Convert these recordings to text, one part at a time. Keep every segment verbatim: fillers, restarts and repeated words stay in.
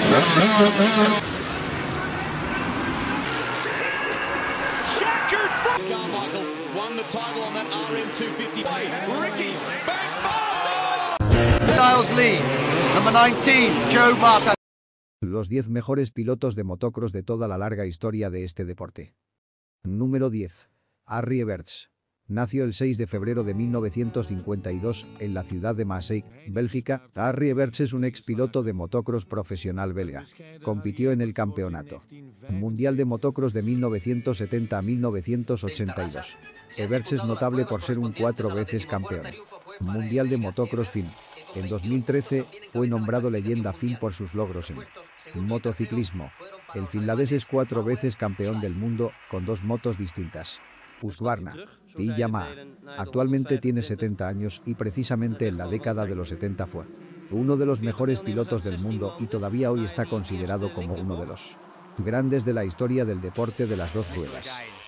Carmichael won the title on that R M two fifty. Ricky Banks. Niles leads. Number nineteen, Joe Martin. Los diez mejores pilotos de motocross de toda la larga historia de este deporte. Número diez. Harry Everts. Nació el seis de febrero de mil novecientos cincuenta y dos en la ciudad de Maaseik, Bélgica. Harry Everts es un expiloto de motocross profesional belga. Compitió en el Campeonato Mundial de Motocross de mil novecientos setenta a mil novecientos ochenta y dos. Everts es notable por ser un cuatro veces campeón mundial de motocross F I M. En dos mil trece fue nombrado leyenda F I M por sus logros en motociclismo. El finlandés es cuatro veces campeón del mundo con dos motos distintas, Husqvarna y Yamaha. Actualmente tiene setenta años y precisamente en la década de los setenta fue uno de los mejores pilotos del mundo y todavía hoy está considerado como uno de los grandes de la historia del deporte de las dos ruedas.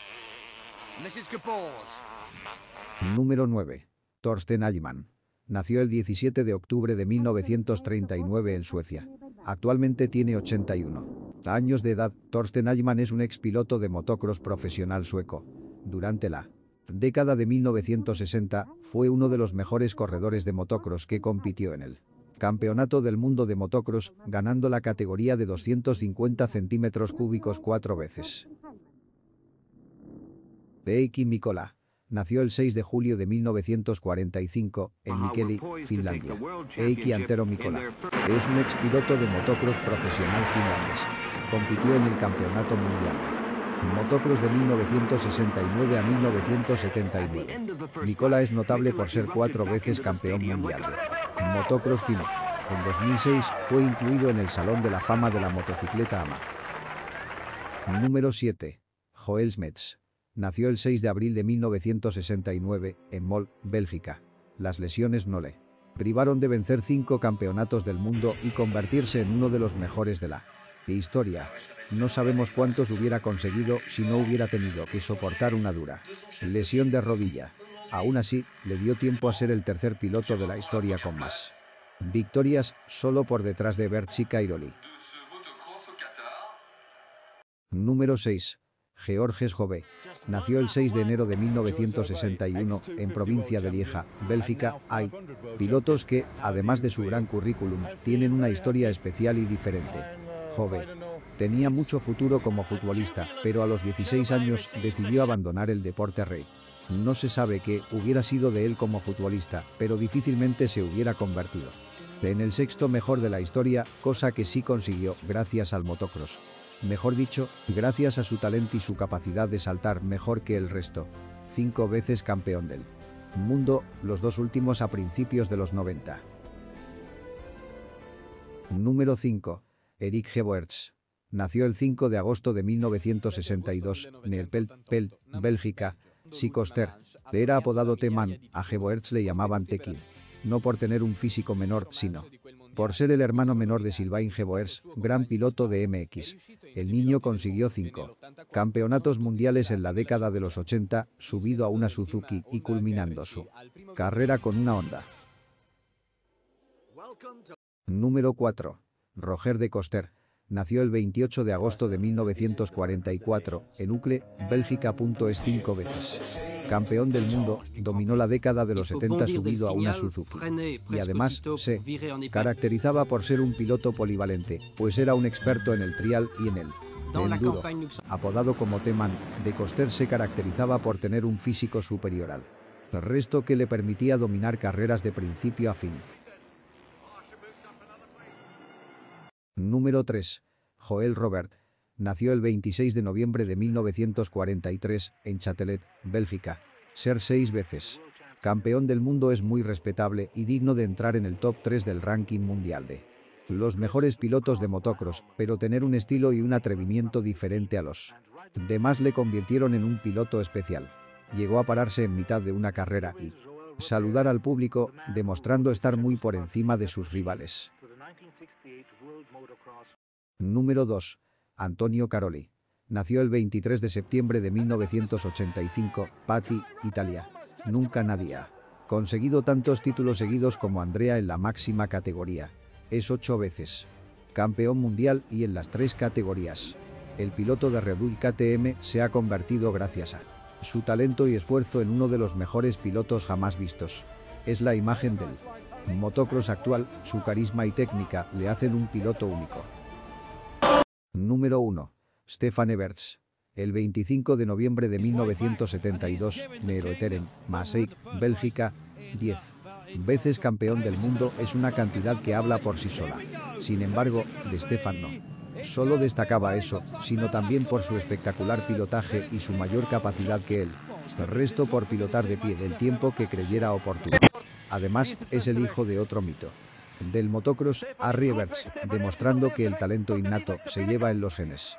Número nueve. Torsten Allman. Nació el diecisiete de octubre de mil novecientos treinta y nueve en Suecia. Actualmente tiene ochenta y uno años de edad. Torsten Allman es un expiloto de motocross profesional sueco. Durante la década de mil novecientos sesenta fue uno de los mejores corredores de motocross que compitió en el Campeonato del Mundo de Motocross, ganando la categoría de doscientos cincuenta centímetros cúbicos cuatro veces. Heikki Mikkola. Nació el seis de julio de mil novecientos cuarenta y cinco en Mikkeli, Finlandia. Heikki Antero Mikkola es un expiloto de motocross profesional finlandés. Compitió en el Campeonato Mundial Motocross de mil novecientos sesenta y nueve a mil novecientos setenta y nueve. Mikkola es notable por ser cuatro veces campeón mundial de motocross F I M. En dos mil seis fue incluido en el Salón de la Fama de la Motocicleta A M A. Número siete. Joel Smets. Nació el seis de abril de mil novecientos sesenta y nueve en Mol, Bélgica. Las lesiones no le privaron de vencer cinco campeonatos del mundo y convertirse en uno de los mejores de la historia. No sabemos cuántos hubiera conseguido si no hubiera tenido que soportar una dura lesión de rodilla. Aún así, le dio tiempo a ser el tercer piloto de la historia con más victorias, solo por detrás de Bertsi Kairoli. Número seis. Georges Jove. Nació el seis de enero de mil novecientos sesenta y uno en provincia de Lieja, Bélgica. Hay pilotos que, además de su gran currículum, tienen una historia especial y diferente. Jove tenía mucho futuro como futbolista, pero a los dieciséis años decidió abandonar el deporte rey. No se sabe qué hubiera sido de él como futbolista, pero difícilmente se hubiera convertido en el sexto mejor de la historia, cosa que sí consiguió gracias al motocross. Mejor dicho, gracias a su talento y su capacidad de saltar mejor que el resto. Cinco veces campeón del mundo, los dos últimos a principios de los noventa. Número cinco. Erik Gevoerts. Nació el cinco de agosto de mil novecientos sesenta y dos en el Pelt, Pelt, Bélgica. Sicoster. Era apodado T-Man, a Gevoerts le llamaban Tekin. No por tener un físico menor, sino por ser el hermano menor de Sylvain Gevoerts, gran piloto de M X. El niño consiguió cinco campeonatos mundiales en la década de los ochenta, subido a una Suzuki y culminando su carrera con una Honda. Número cuatro. Roger de Coster. Nació el veintiocho de agosto de mil novecientos cuarenta y cuatro en Uccle, Bélgica. Es cinco veces campeón del mundo, dominó la década de los setenta subido a una Suzuki. Y además, se caracterizaba por ser un piloto polivalente, pues era un experto en el trial y en el enduro. Apodado como T-Man, de Coster se caracterizaba por tener un físico superior al resto que le permitía dominar carreras de principio a fin. Número tres. Joel Robert. Nació el veintiséis de noviembre de mil novecientos cuarenta y tres en Châtelet, Bélgica. Ser seis veces campeón del mundo es muy respetable y digno de entrar en el top tres del ranking mundial de los mejores pilotos de motocross, pero tener un estilo y un atrevimiento diferente a los demás le convirtieron en un piloto especial. Llegó a pararse en mitad de una carrera y saludar al público, demostrando estar muy por encima de sus rivales. Número dos. Antonio Caroli. Nació el veintitrés de septiembre de mil novecientos ochenta y cinco, Patti, Italia. Nunca nadie ha conseguido tantos títulos seguidos como Andrea en la máxima categoría. Es ocho veces campeón mundial y en las tres categorías. El piloto de Red Bull K T M se ha convertido gracias a su talento y esfuerzo en uno de los mejores pilotos jamás vistos. Es la imagen del motocross actual, su carisma y técnica le hacen un piloto único. Número uno. Stefan Everts. El veinticinco de noviembre de mil novecientos setenta y dos, Nero-Eteren, Maaseik, Bélgica, diez veces campeón del mundo es una cantidad que habla por sí sola. Sin embargo, de Stefan no solo destacaba eso, sino también por su espectacular pilotaje y su mayor capacidad que él. El resto por pilotar de pie el tiempo que creyera oportuno. Además, es el hijo de otro mito del motocross, Harry Everts, demostrando que el talento innato se lleva en los genes.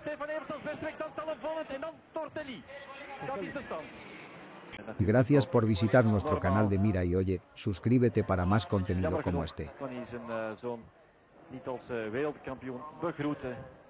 Gracias por visitar nuestro canal de Mira y Oye, suscríbete para más contenido como este. Niet als wereldkampioen begroeten.